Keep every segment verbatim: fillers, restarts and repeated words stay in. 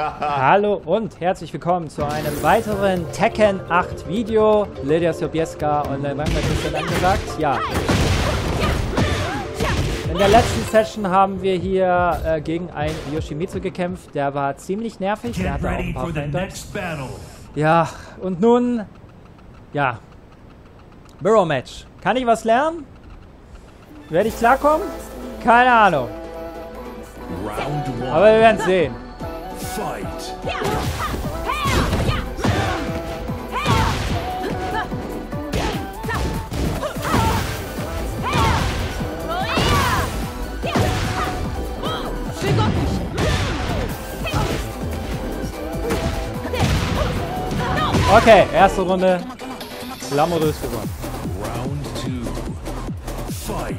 Hallo und herzlich willkommen zu einem weiteren Tekken acht Video. Lydia Sobieska online Rangmatch ist dann angesagt. Ja. In der letzten Session haben wir hier äh, gegen einen Yoshimitsu gekämpft. Der war ziemlich nervig. Der hatte auch ein paar Feinders. Ja, und nun, ja, Mirror Match. Kann ich was lernen? Werde ich klarkommen? Keine Ahnung. Aber wir werden sehen. Okay, erste Runde. Glamourös gewonnen. Round two. Fight.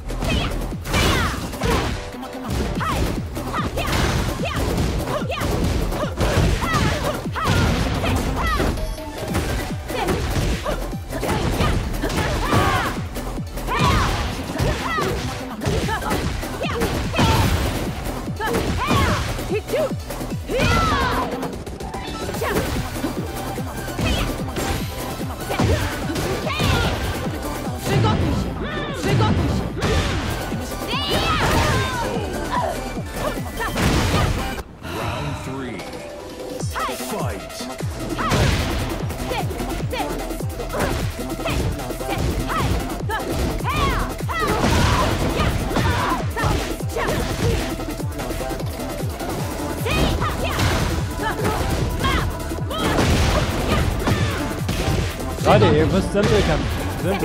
Leute, ihr müsst simpel kämpfen. Simpel.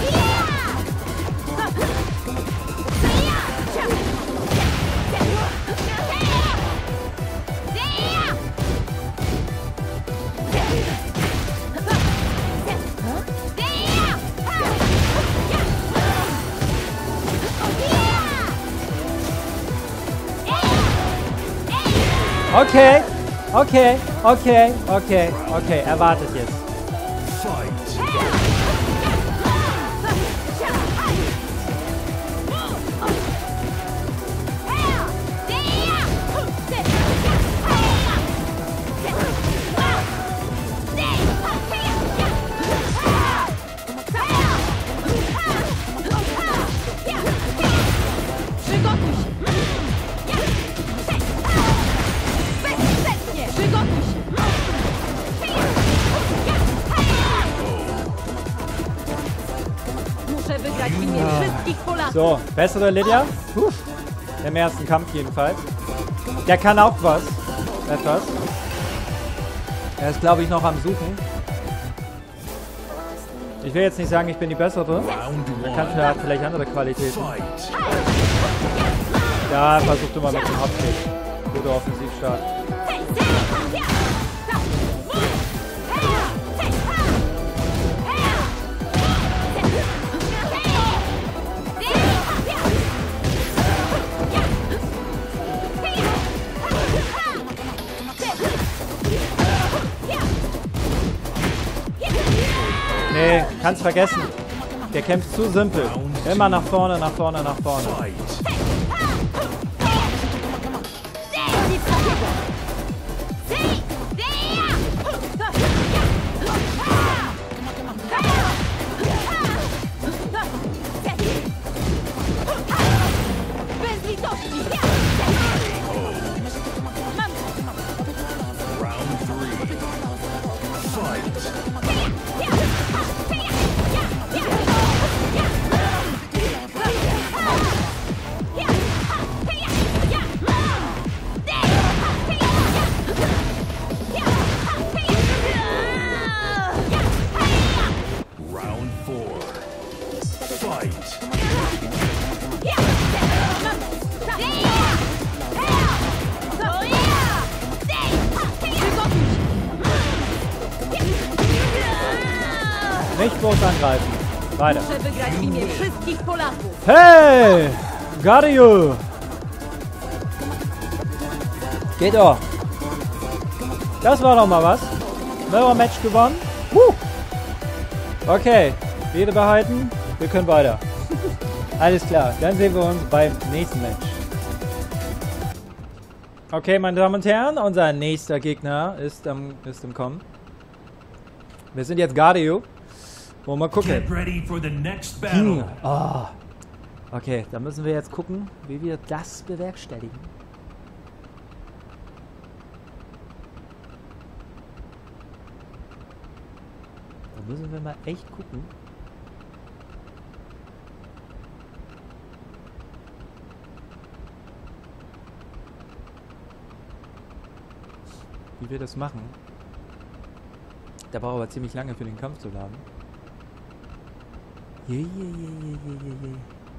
Okay, okay, okay, okay, okay, erwartet jetzt. So, bessere Lydia. Puh. Im ersten Kampf jedenfalls. Der kann auch was. Etwas. Er ist, glaube ich, noch am Suchen. Ich will jetzt nicht sagen, ich bin die bessere. Er kann hat vielleicht andere Qualitäten. Ja, versucht immer mit dem Hauptkick. Guter Offensivstart. Nee, kannst vergessen. Der kämpft zu simpel. Immer nach vorne, nach vorne, nach vorne. Nicht bloß angreifen. Weiter. Hey! Gario! Geht doch. Das war doch mal was. Mirror Match gewonnen. Woo! Okay. Rede behalten. Wir können weiter. Alles klar. Dann sehen wir uns beim nächsten Match. Okay, meine Damen und Herren, unser nächster Gegner ist, um, ist im Kommen. Wir sind jetzt Gardio. Wollen wir mal gucken. Get ready for the next battle. Hm. Oh. Okay, da müssen wir jetzt gucken, wie wir das bewerkstelligen. Da müssen wir mal echt gucken. Wie wir das machen. Der braucht aber ziemlich lange für den Kampf zu laden. Je, je, je, je, je, je.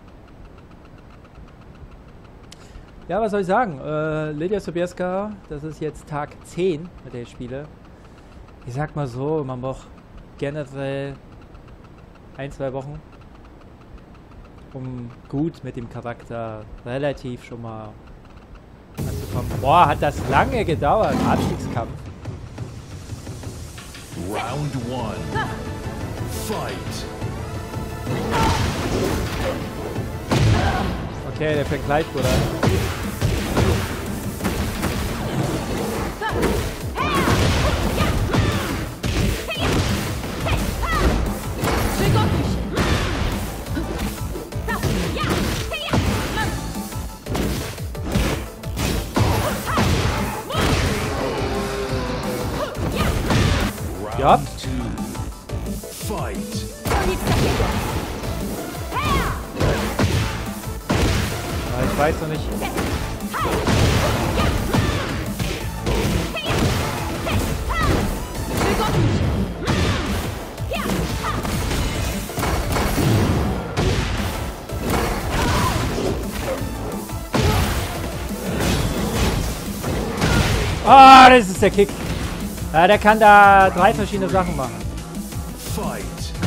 Ja, was soll ich sagen? Äh, Lidia Sobieska, das ist jetzt Tag zehn, mit der ich spiele. Ich sag mal so, man braucht generell ein, zwei Wochen, um gut mit dem Charakter relativ schon mal anzukommen. Boah, hat das lange gedauert, Abstiegskampf. Round one. Fight. Okay, der fängt gleich, Bruder. Ja. Fight. Ah, ich weiß noch nicht. Ah, das ist der Kick. Ja, der kann da drei verschiedene Sachen machen. Fight.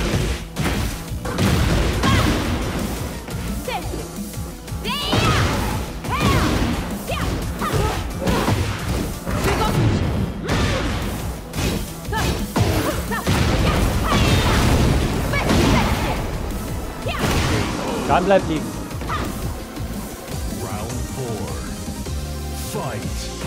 Dann bleibt liegen. Round four. Fight.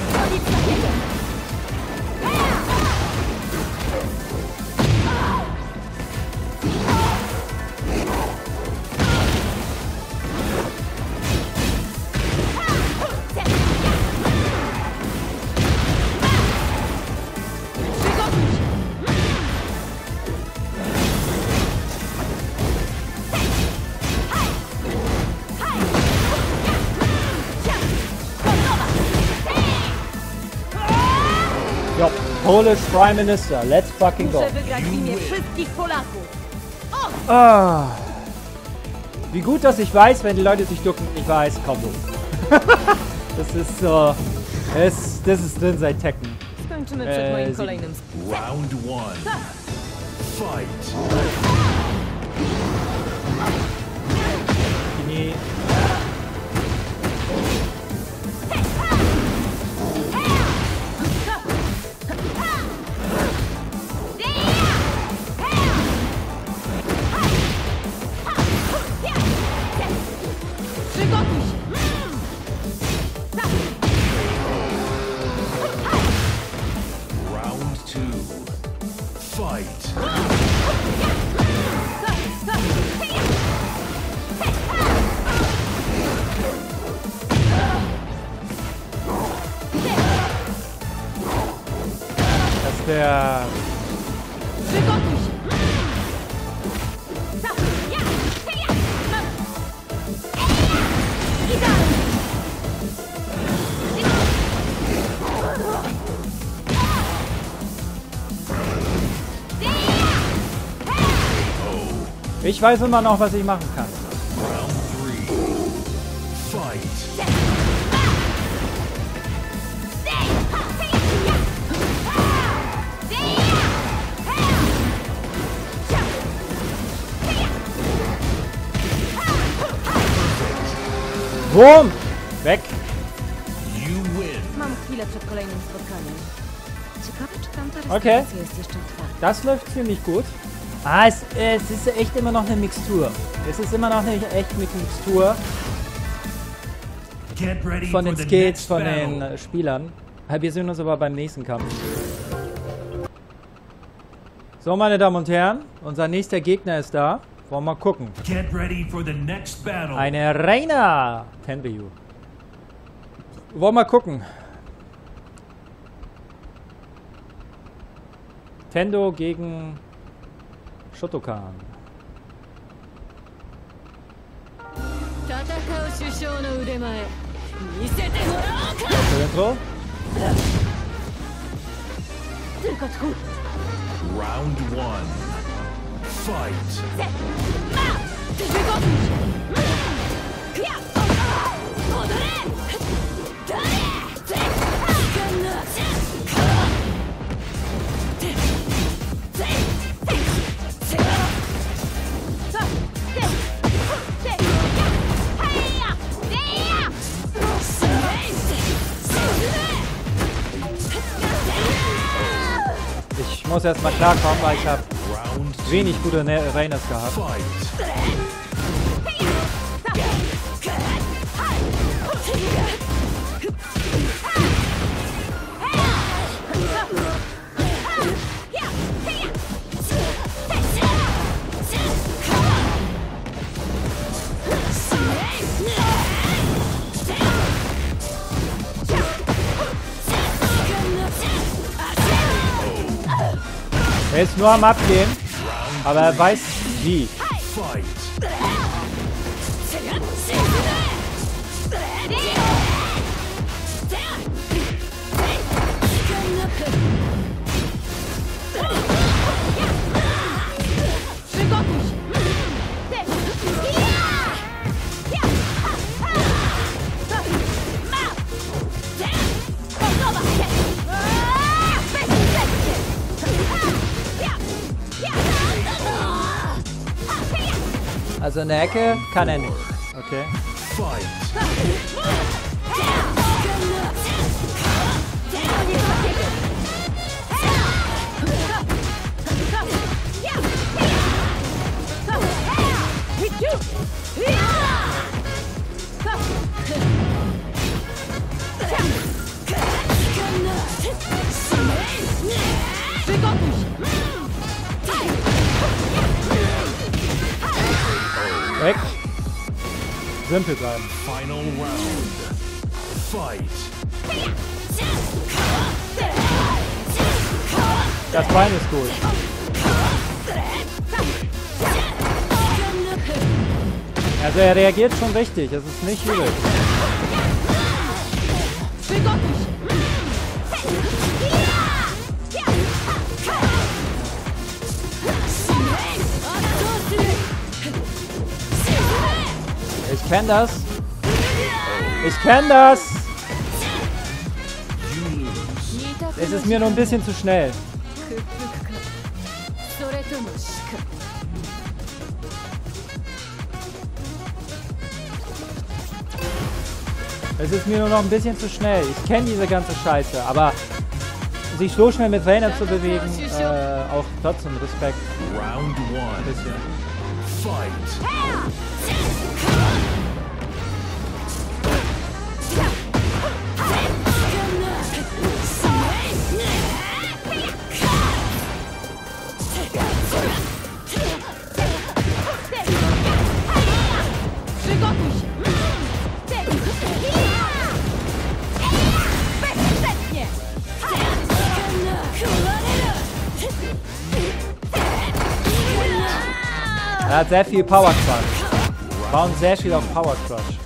Ja, Polish Prime Minister, let's fucking go. Muszę wygrać w imię wszystkich Polaków. Ah. Wie gut, dass ich weiß, wenn die Leute sich ducken, ich weiß, Combo. Das ist so, das, das ist drin seit Tekken. Skończymy Eee, przed moim sie- kolejnym Round one. Fight. Nee. Przygotuj się! Round two. Fight. Das ist der... Przygotuj się! Idealnie! Ich weiß immer noch, was ich machen kann. Round three. Fight. Boom! Weg! You win. Mam chwilę przed kolejnym spotkaniem. Ciekawe, czy tamta Okay. restauracja jest jeszcze otwarta. Das läuft ziemlich gut. Ah, es, es ist echt immer noch eine Mixtur. Es ist immer noch eine echt Mixtur. von den Skills von den äh, Spielern. Wir sehen uns aber beim nächsten Kampf. So, meine Damen und Herren, unser nächster Gegner ist da. Wollen wir mal gucken. Eine Reina Tenryu. Wollen wir mal gucken. Tendo gegen Shotokan. Intro. Round one. Fight. Ich muss erstmal klarkommen, weil ich habe wenig gute Rainas gehabt. Er ist nur am Abgehen, aber er weiß wie. Also in der Ecke kann er nicht. Okay. Weg. Simpel bleiben. Final round. Fight. Das Bein ist gut. Also er reagiert schon richtig. Es ist nicht übel. Ich kenn das. Ich kenn das. Es ist mir nur ein bisschen zu schnell. Es ist mir nur noch ein bisschen zu schnell. Ich kenne diese ganze Scheiße, aber sich so schnell mit Reina zu bewegen, äh, auch trotzdem Respekt. Round one. Ein bisschen. Fight. Er hat sehr viel Power Crush. Bauen sehr viel auf Power Crush.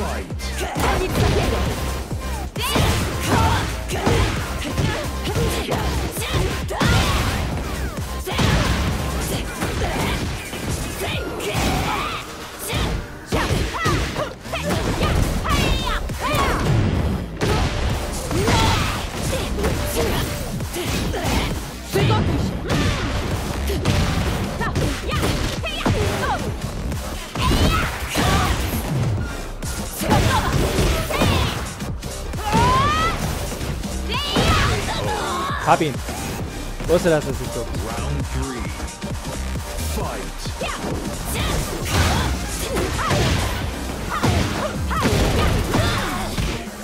Hab ihn. Wusste, dass es sich tut. Round three. Fight.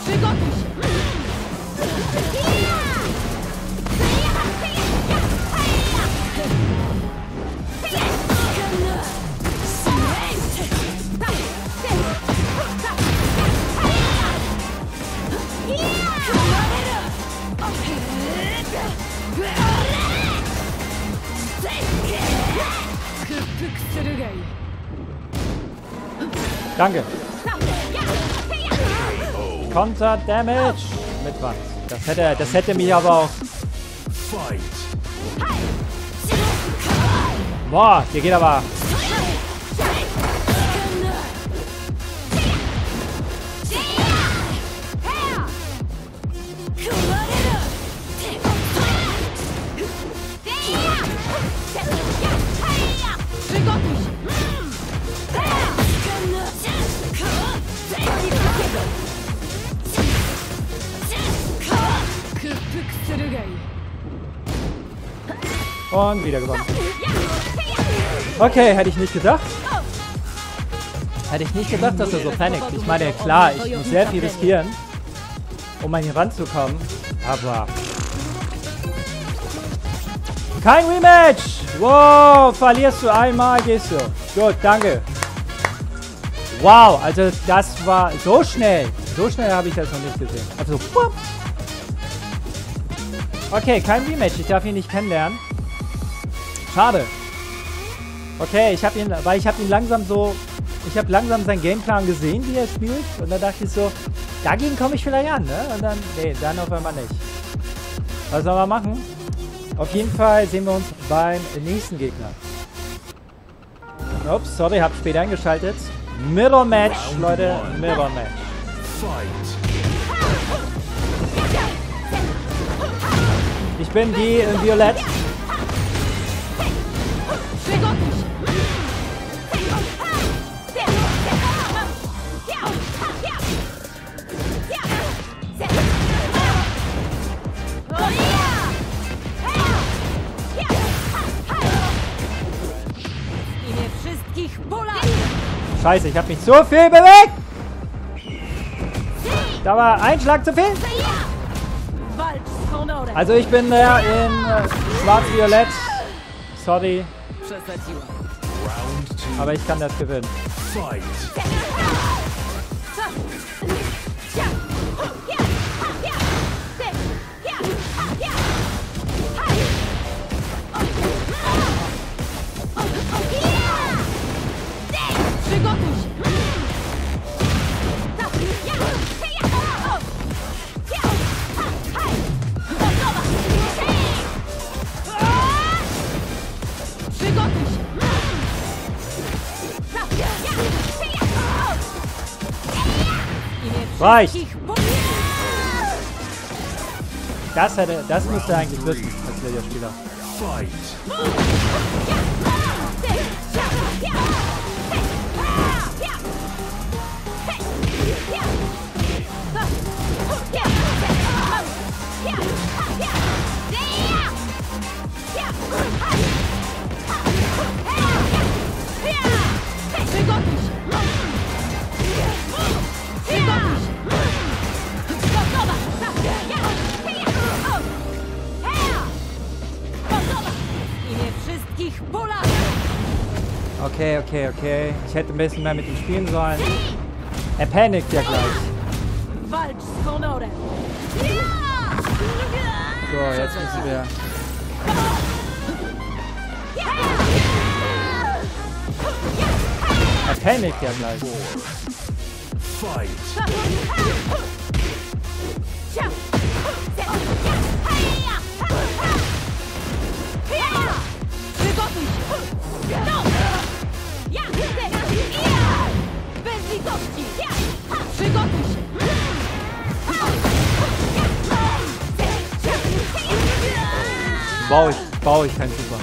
Danke. Konter Damage mit Wand. Das hätte, das hätte mich aber auch. Fight. Boah, hier geht aber. Und wieder gewonnen. Okay, hätte ich nicht gedacht. Hätte ich nicht gedacht, dass er so panikt. Ich meine, klar, ich muss sehr viel riskieren, um an ihn ranzukommen. Aber... Kein Rematch! Wow, verlierst du einmal, gehst du. Gut, danke. Wow, also das war so schnell. So schnell habe ich das noch nicht gesehen. Also, wupp. Okay, kein Rematch. Ich darf ihn nicht kennenlernen. Schade. Okay, ich habe ihn, weil ich habe ihn langsam so, ich habe langsam seinen Gameplan gesehen, wie er spielt. Und dann dachte ich so, dagegen komme ich vielleicht an, ne? Und dann, nee, dann auf einmal nicht. Was soll man machen? Auf jeden Fall sehen wir uns beim nächsten Gegner. Ups, sorry, hab spät eingeschaltet. Mirror Match, Leute, Mirror Match. Ich bin die in Violett. Scheiße, ich habe mich so viel bewegt. Da war ein Schlag zu viel. Also ich bin der in äh, Schwarz-Violett. Sorry. Aber ich kann das gewinnen. Reicht. Das hätte, das müsste eigentlich wissen, als Videospieler. Okay, okay, okay. Ich hätte ein bisschen mehr mit ihm spielen sollen. Er panikt ja gleich. So, jetzt müssen wir... Er panikt ja gleich. Baue ich, baue ich kein Super.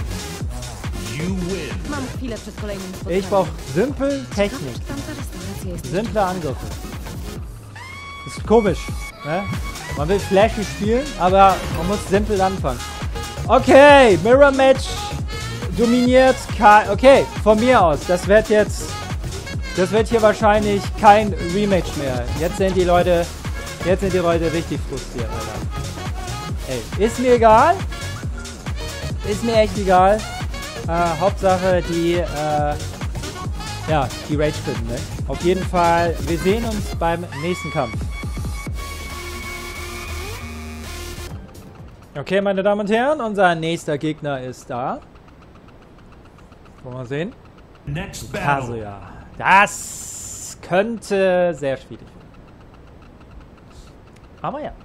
Ich brauche simpel Technik. Simple Angriffe. Ist komisch, ne? Man will flashy spielen, aber man muss simpel anfangen. Okay, Mirror Match dominiert. Okay, von mir aus. Das wird jetzt... Das wird hier wahrscheinlich kein Rematch mehr. Jetzt sind die Leute Jetzt sind die Leute richtig frustriert, Alter. Ey, ist mir egal. Ist mir echt egal. Äh, Hauptsache die, äh, ja, die Rage finden, ne? Auf jeden Fall, wir sehen uns beim nächsten Kampf. Okay, meine Damen und Herren, unser nächster Gegner ist da. Wollen wir sehen? Kazuya. Das könnte sehr schwierig werden. Aber ja.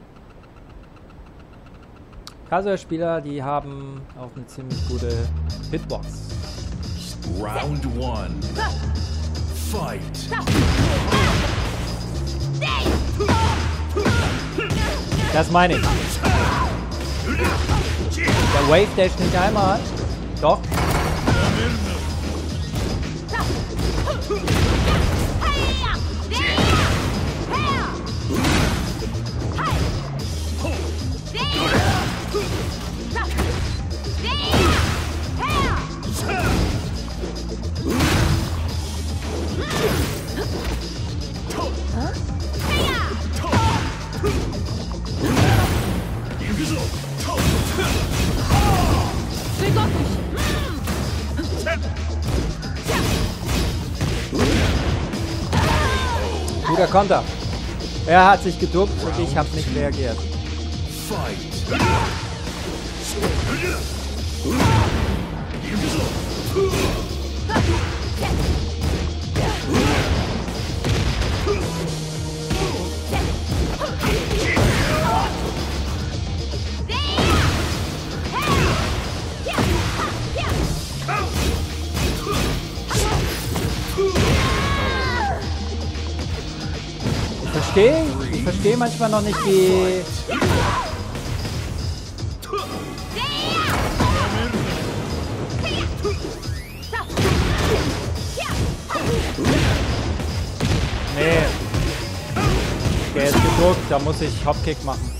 Kazuya-Spieler, die haben auch eine ziemlich gute Hitbox. Round one. Fight. Das meine ich. Der Wave Dash nicht einmal. Doch. Guter Konter. Er hat sich geduckt und ich habe nicht reagiert. Ich verstehe, ich verstehe manchmal noch nicht die... Nee. Der ist gedruckt, da muss ich Hopkick machen.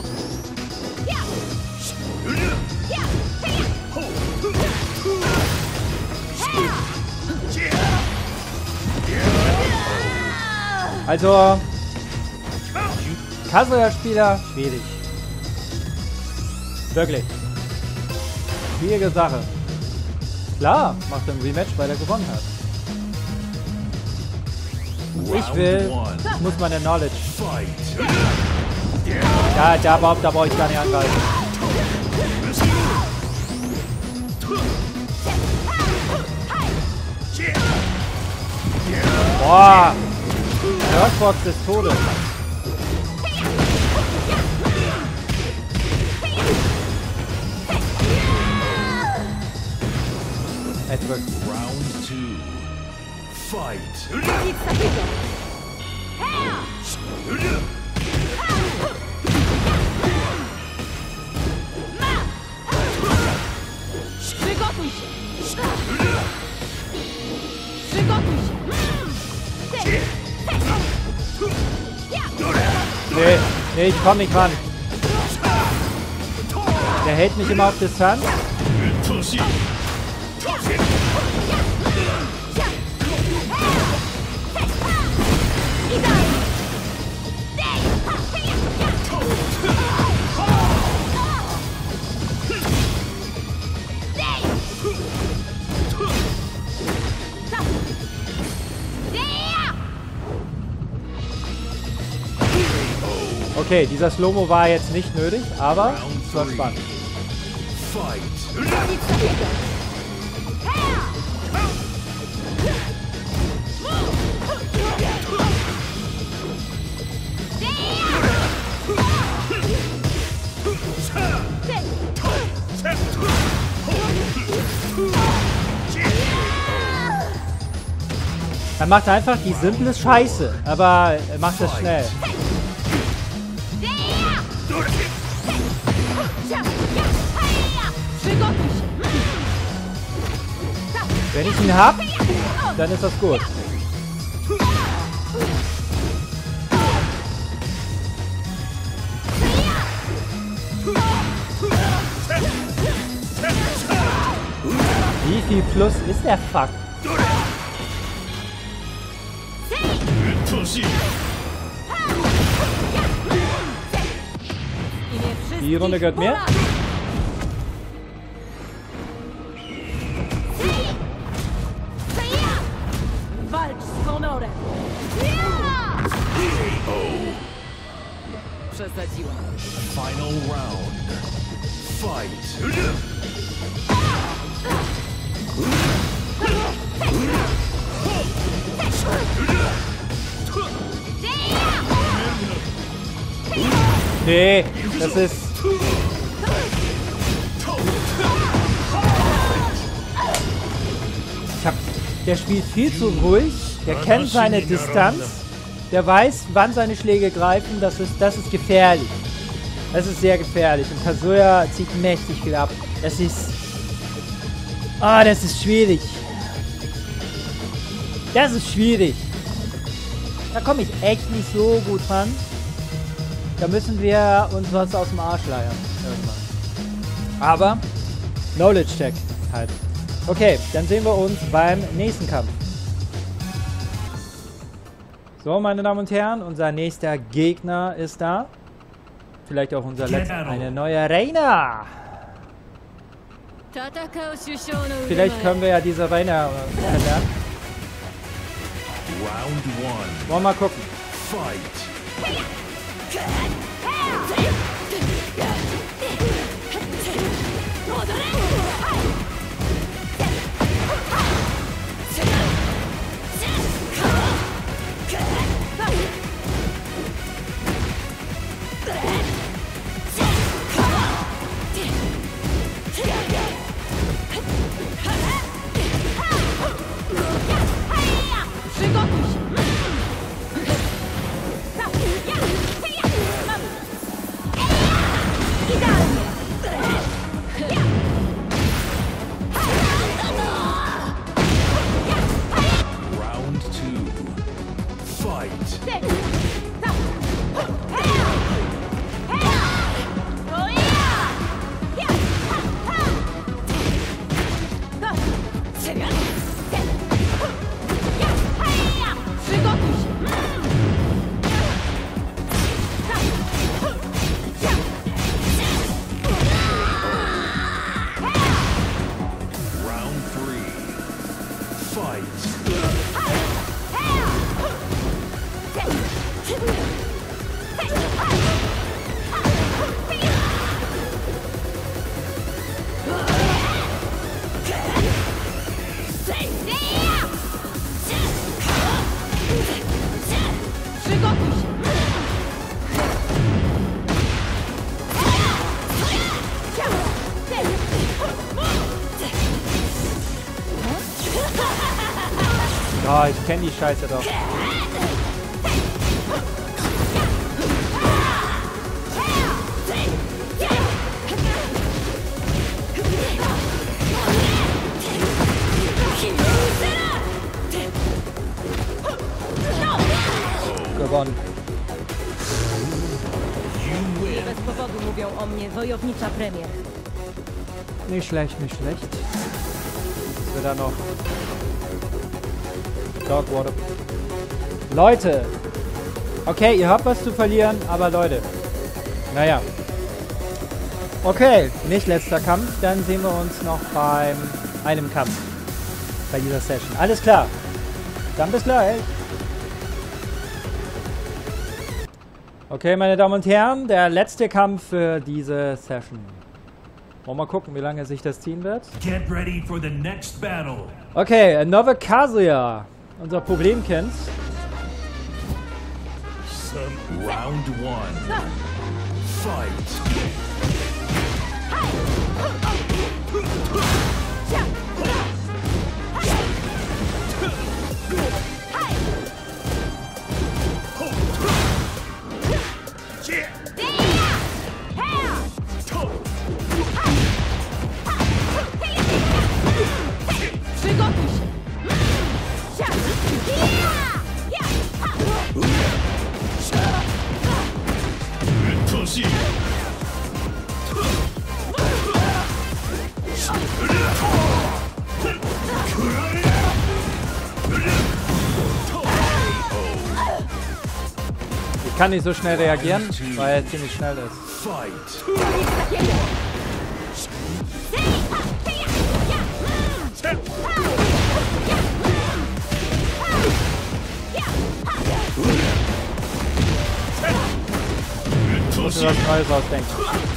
Also... Kazuya-Spieler, schwierig. Wirklich. Schwierige Sache. Klar, macht ein Rematch, weil er gewonnen hat. Ich will, ich muss meine Knowledge. Ja, da überhaupt, da brauche ich gar nicht angreifen. Boah! Earthbox des Todes. Round two. Fight. Nee, nee, ich komm nicht ran. Der hält mich immer auf Distanz. Okay, dieser Slow-Mo war jetzt nicht nötig, aber es war spannend. Er macht einfach die simple Scheiße, aber er macht das schnell. Wenn ich ihn hab, dann ist das gut. Wie viel Plus ist der Fuck? Die Runde gehört mir. Final round. Fight. Nee, das ist... Ich hab... Der spielt viel zu ruhig. Der kennt seine Distanz. Der weiß, wann seine Schläge greifen. Das ist, das ist gefährlich. Das ist sehr gefährlich. Und Kazuya zieht mächtig viel ab. Das ist... Ah, das ist schwierig. Das ist schwierig. Da komme ich echt nicht so gut ran. Da müssen wir uns was aus dem Arsch leiern. Irgendwann. Aber Knowledge Check halt. Okay, dann sehen wir uns beim nächsten Kampf. So, meine Damen und Herren, unser nächster Gegner ist da. Vielleicht auch unser letzter. Eine neue Reina. Vielleicht können wir ja diese Reina kennenlernen. Round one. Wollen wir mal gucken. Fight. Oh, ich kenne die Scheiße doch. Gewonnen. Bez powodu mówią o mnie wojownicza premier. Nicht schlecht, nicht schlecht. Was wir da noch? Dogwater. Leute! Okay, ihr habt was zu verlieren, aber Leute. Naja. Okay, nicht letzter Kampf. Dann sehen wir uns noch beim einem Kampf. Bei dieser Session. Alles klar. Dann bis gleich. Okay, meine Damen und Herren, der letzte Kampf für diese Session. Wollen wir mal gucken, wie lange sich das ziehen wird. Get ready for the next battle. Okay, another Kazuya. Unser Problemkind. Round one. Fight. Ich kann nicht so schnell reagieren, weil er ziemlich schnell ist. Fight. Ich muss mir was Neues ausdenken.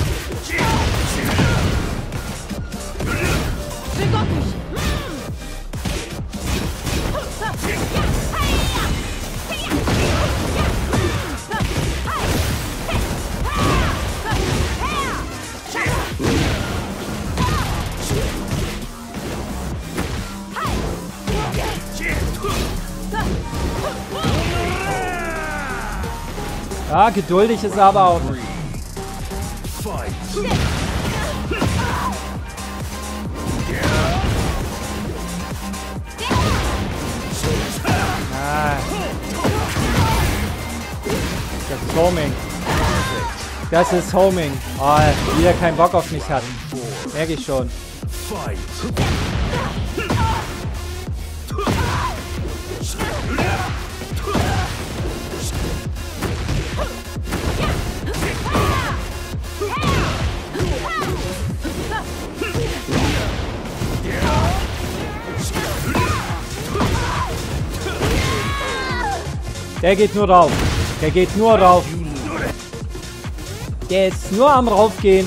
Ja, geduldig ist er aber auch. Fight. Ah. Das ist Homing. Das ist Homing. Oh, wie er keinen Bock auf mich hat. Merke ich schon. Fight. Der geht nur rauf. Der geht nur rauf. Der ist nur am raufgehen.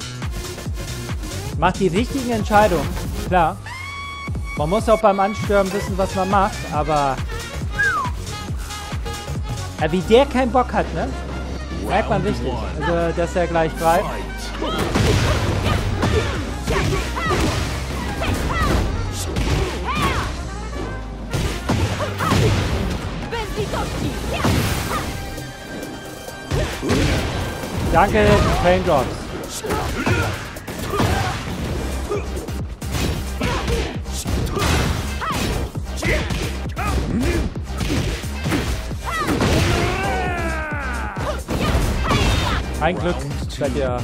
Macht die richtigen Entscheidungen. Klar. Man muss auch beim Anstürmen wissen, was man macht, aber... Ja, wie der keinen Bock hat, ne? Merkt man richtig. Also, dass er gleich greift. Danke, Raindrops. Ein Glück seid ihr.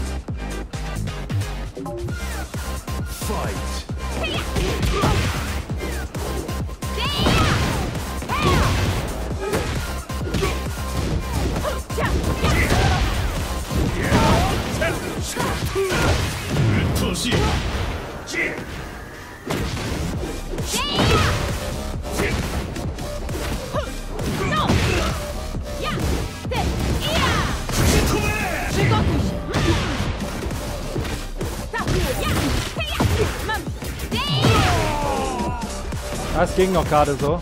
Das ging noch gerade so.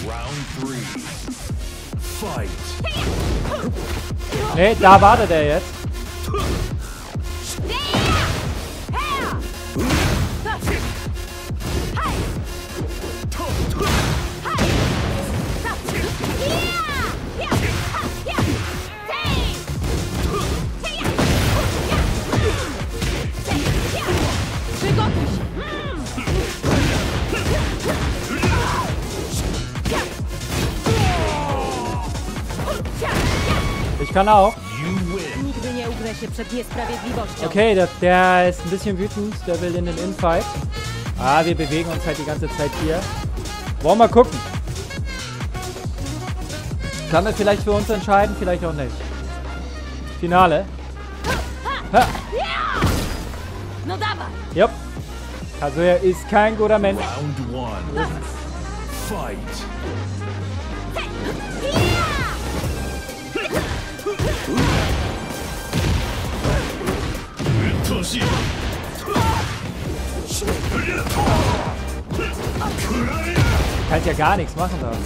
Ne, da wartet er jetzt. Ich kann auch. Okay, der, der ist ein bisschen wütend. Der will in den Infight. Ah, wir bewegen uns halt die ganze Zeit hier. Wollen wir mal gucken. Kann man vielleicht für uns entscheiden, vielleicht auch nicht. Finale. Ha. Jupp. Kazuya ist kein guter Mensch. Round one. Fight. Kannst ja gar nichts machen da.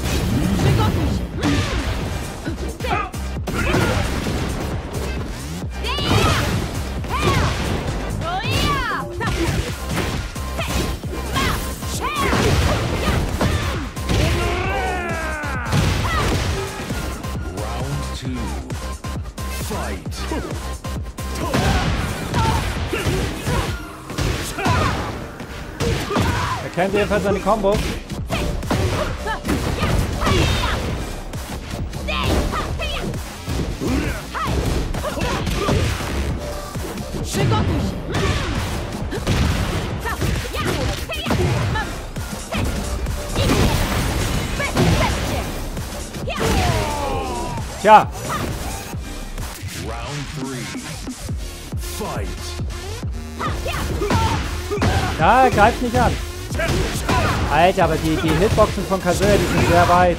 Round two. Fight. Er kennt jedenfalls seine Kombos. Tja. Round three. Fight. Ja, greift nicht an. Alter, aber die, die Hitboxen von Kazuya, die sind sehr weit.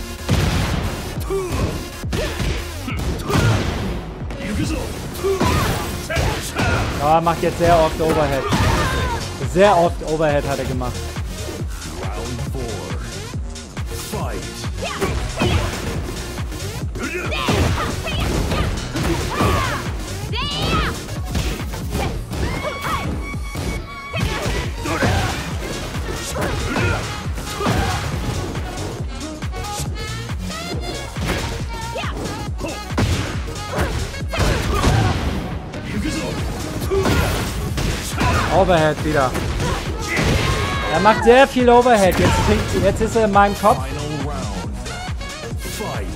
Ja, macht jetzt sehr oft Overhead. Sehr oft Overhead hat er gemacht. Round four. Fight. Overhead wieder. Er macht sehr viel Overhead. Jetzt, jetzt ist er in meinem Kopf. Final round. Fight.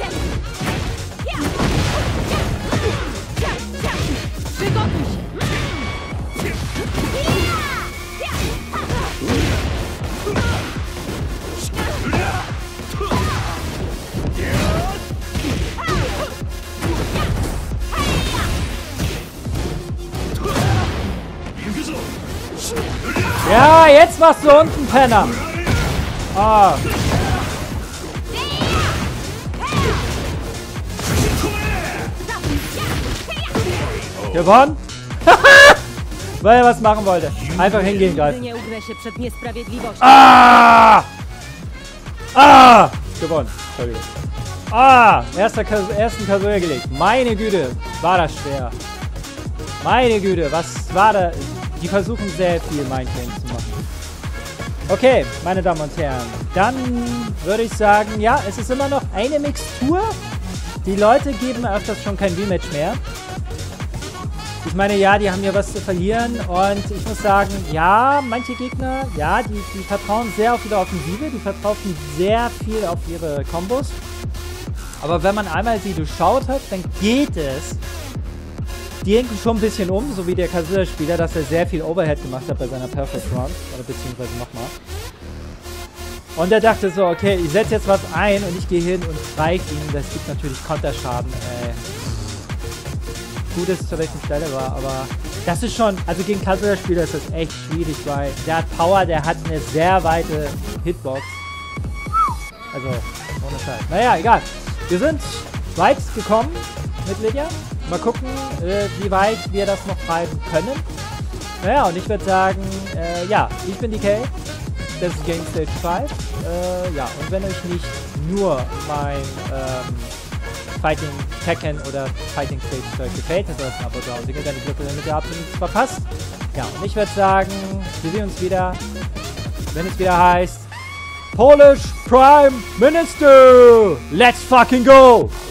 Ja, jetzt machst du unten, Penner. Ah. Gewonnen? Weil er was machen wollte. Einfach hingehen, greifen. Ah! Ah! Gewonnen. Entschuldigung. Ah! Erster Kas ersten Kazuya gelegt. Meine Güte, war das schwer. Meine Güte, was war da? Die versuchen sehr viel Mindgames zu machen. Okay, meine Damen und Herren. Dann würde ich sagen, ja, es ist immer noch eine Mixtur. Die Leute geben öfters schon kein Rematch mehr. Ich meine, ja, die haben ja was zu verlieren. Und ich muss sagen, ja, manche Gegner, ja, die, die vertrauen sehr auf ihre Offensive. Die vertrauen sehr viel auf ihre Kombos. Aber wenn man einmal sie durchschaut hat, dann geht es. Die denken schon ein bisschen um, so wie der Kazuya-Spieler, dass er sehr viel Overhead gemacht hat bei seiner Perfect Run. Oder beziehungsweise nochmal. Und er dachte so, okay, ich setze jetzt was ein und ich gehe hin und greife ihn. Das gibt natürlich Konterschaden. Äh, gut, dass es zur rechten Stelle war, aber das ist schon, also gegen Kazuya-Spieler ist das echt schwierig, weil der hat Power, der hat eine sehr weite Hitbox. Also, ohne Scheiß. Naja, egal. Wir sind weit gekommen mit Lydia. Mal gucken, äh, wie weit wir das noch treiben können. Naja, und ich würde sagen, äh, ja, ich bin D K. Das ist Game Stage fünf. Äh, ja, und wenn euch nicht nur mein ähm, Fighting Tekken oder Fighting Stage zwölf gefällt, dann lasst ein Abo da und singt eine Glocke, damit ihr absolut nichts verpasst. Ja, und ich würde sagen, wir sehen uns wieder, wenn es wieder heißt Polish Prime Minister! Let's fucking go!